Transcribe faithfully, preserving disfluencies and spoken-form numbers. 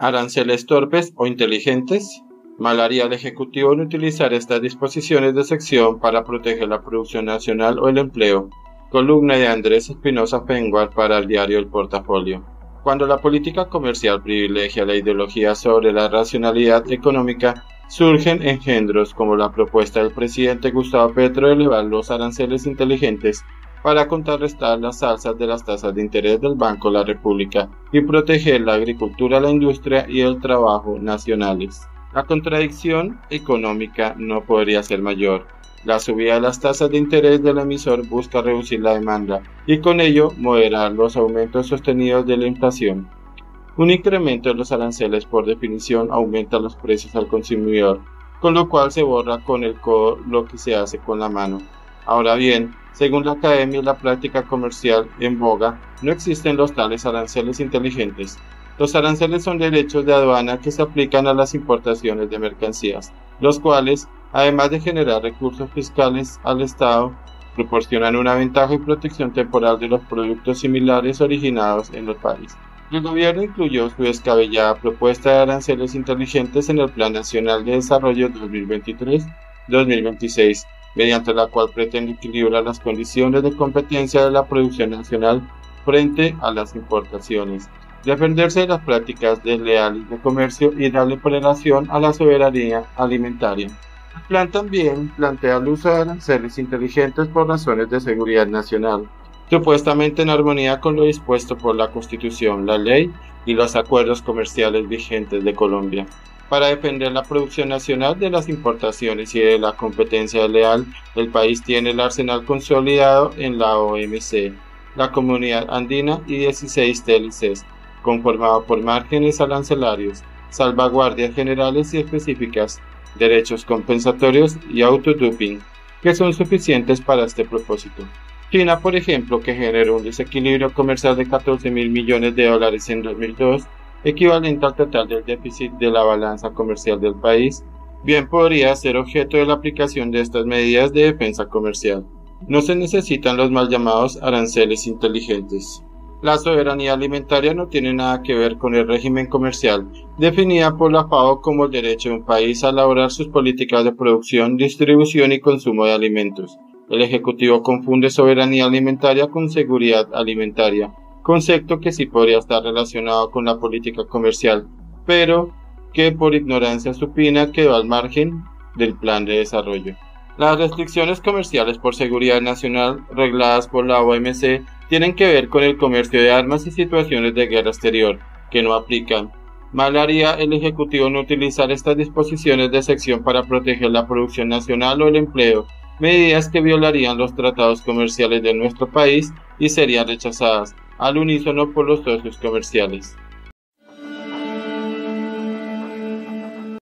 ¿Aranceles torpes o inteligentes? Mal haría el Ejecutivo en utilizar estas disposiciones de sección para proteger la producción nacional o el empleo. Columna de Andrés Espinosa Penguar para el diario El Portafolio. Cuando la política comercial privilegia la ideología sobre la racionalidad económica, surgen engendros como la propuesta del presidente Gustavo Petro de elevar los aranceles inteligentes para contrarrestar las alzas de las tasas de interés del Banco de la República y proteger la agricultura, la industria y el trabajo nacionales. La contradicción económica no podría ser mayor. La subida de las tasas de interés del emisor busca reducir la demanda y con ello moderar los aumentos sostenidos de la inflación. Un incremento de los aranceles por definición aumenta los precios al consumidor, con lo cual se borra con el codo lo que se hace con la mano. Ahora bien, según la academia y la práctica comercial en boga, no existen los tales aranceles inteligentes. Los aranceles son derechos de aduana que se aplican a las importaciones de mercancías, los cuales, además de generar recursos fiscales al Estado, proporcionan una ventaja y protección temporal de los productos similares originados en el país. El gobierno incluyó su descabellada propuesta de aranceles inteligentes en el Plan Nacional de Desarrollo dos mil veintitrés a dos mil veintiséis, mediante la cual pretende equilibrar las condiciones de competencia de la producción nacional frente a las importaciones, defenderse de las prácticas desleales de comercio y darle prelación a la soberanía alimentaria. El plan también plantea el uso de aranceles inteligentes por razones de seguridad nacional, supuestamente en armonía con lo dispuesto por la Constitución, la ley y los acuerdos comerciales vigentes de Colombia. Para defender la producción nacional de las importaciones y de la competencia desleal, el país tiene el arsenal consolidado en la O M C, la Comunidad Andina y dieciséis T L Cs, conformado por márgenes arancelarios, salvaguardias generales y específicas, derechos compensatorios y autoduping, que son suficientes para este propósito. China, por ejemplo, que generó un desequilibrio comercial de catorce mil millones de dólares en dos mil dos, equivalente al total del déficit de la balanza comercial del país, bien podría ser objeto de la aplicación de estas medidas de defensa comercial. No se necesitan los mal llamados aranceles inteligentes. La soberanía alimentaria no tiene nada que ver con el régimen comercial, definida por la FAO como el derecho de un país a elaborar sus políticas de producción, distribución y consumo de alimentos. El Ejecutivo confunde soberanía alimentaria con seguridad alimentaria, concepto que sí podría estar relacionado con la política comercial, pero que por ignorancia supina quedó al margen del plan de desarrollo. Las restricciones comerciales por seguridad nacional regladas por la O M C tienen que ver con el comercio de armas y situaciones de guerra exterior, que no aplican. Mal haría el Ejecutivo no utilizar estas disposiciones de sección para proteger la producción nacional o el empleo, medidas que violarían los tratados comerciales de nuestro país y serían rechazadas al unísono por los socios comerciales.